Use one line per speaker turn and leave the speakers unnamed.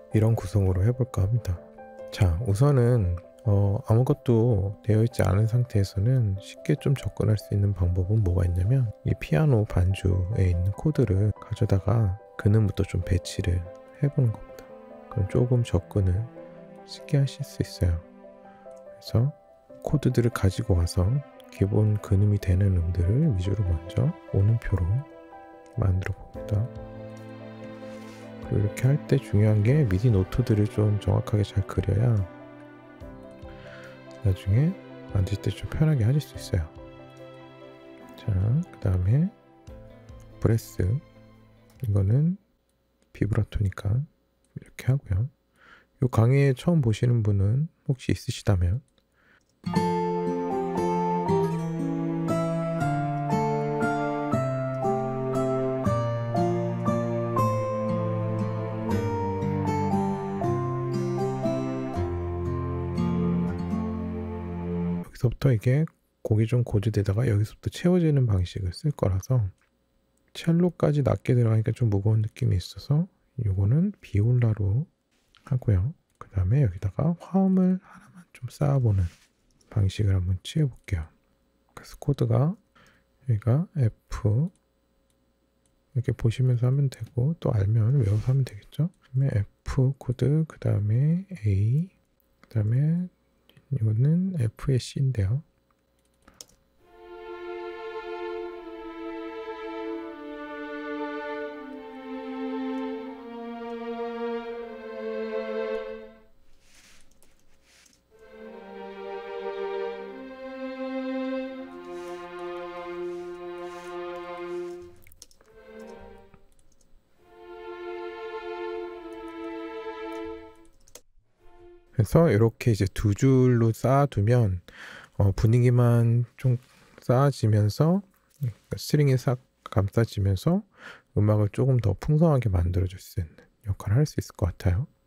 이런 구성으로 해볼까 합니다. 자, 우선은 아무것도 되어 있지 않은 상태에서는 쉽게 좀 접근할 수 있는 방법은 뭐가 있냐면, 이 피아노 반주에 있는 코드를 가져다가 근음부터 좀 배치를 해보는 겁니다. 그럼 조금 접근을 쉽게 하실 수 있어요. 그래서 코드들을 가지고 와서 기본 근음이 되는 음들을 위주로 먼저 오는표로 만들어 봅니다. 그리고 이렇게 할 때 중요한 게 미디 노트들을 좀 정확하게 잘 그려야 나중에 만들 때 좀 편하게 하실 수 있어요. 자, 그 다음에 브레스, 이거는 비브라토니까 이렇게 하고요. 이 강의 처음 보시는 분은 혹시 있으시다면 여기서부터 이게 곡이 좀 고지되다가 여기서부터 채워지는 방식을 쓸 거라서 첼로까지 낮게 들어가니까 좀 무거운 느낌이 있어서 요거는 비올라로 하고요. 그 다음에 여기다가 화음을 하나만 좀 쌓아보는 방식을 한번 취해볼게요. 그래서 코드가 여기가 F 이렇게 보시면서 하면 되고, 또 알면 외워서 하면 되겠죠. 그다음에 F 코드, 그 다음에 A, 그 다음에 이거는 F의 C인데요. 그래서 이렇게 이제 두 줄로 쌓아두면 분위기만 좀 쌓아지면서, 그러니까 스트링이 싹 감싸지면서 음악을 조금 더 풍성하게 만들어줄 수 있는 역할을 할 수 있을 것 같아요.